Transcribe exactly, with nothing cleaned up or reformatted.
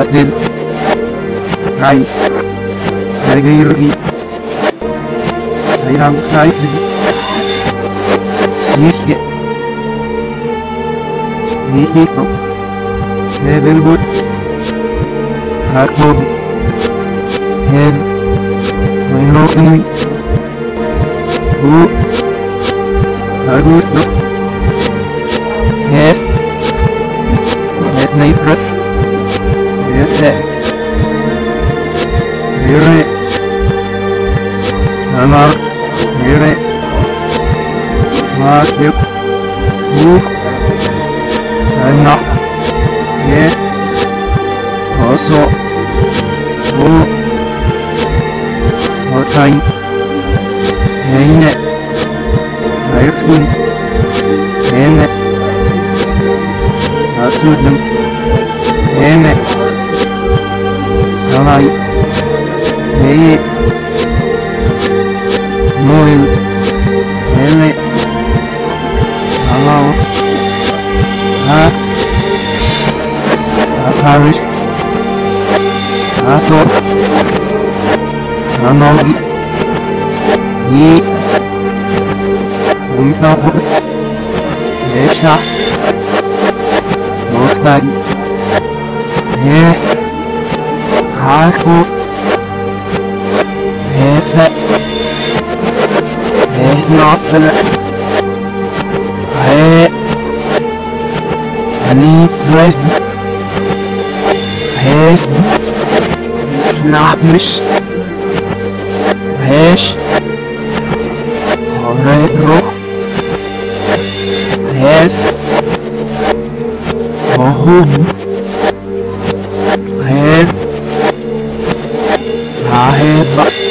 this right Nagiri Sayang Sai Nishi Nishiko Heavenwood Hardwood Head Minotini Who Hardwood Yes Let me press Yes Here Namar Here Masuk Who Anak Yes Also Who Hotain Hene Airfun Hene Asudum Hene Halai Heye Noel Hene Halau Ha Harish Hato Hanogi Yi Umtabu Esha Moktari He Haku Hefe He Nafele He Hanifres He's Snapish Hesh Retro Hes Ohum Head Aheba